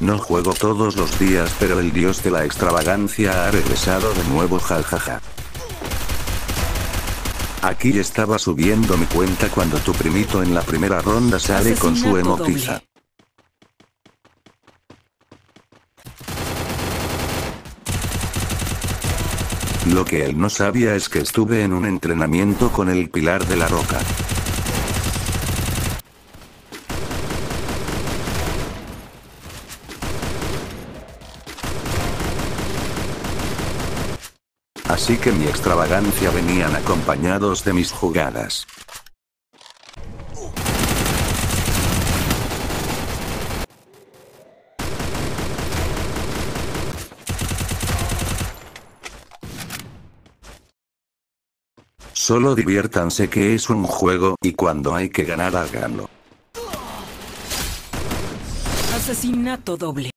No juego todos los días, pero el dios de la extravagancia ha regresado de nuevo, jajaja. Aquí estaba subiendo mi cuenta cuando tu primito en la primera ronda sale con su emotiza. Lo que él no sabía es que estuve en un entrenamiento con el Pilar de la Roca. Así que mi extravagancia venían acompañados de mis jugadas. Solo diviértanse, que es un juego, y cuando hay que ganar háganlo. Asesinato doble.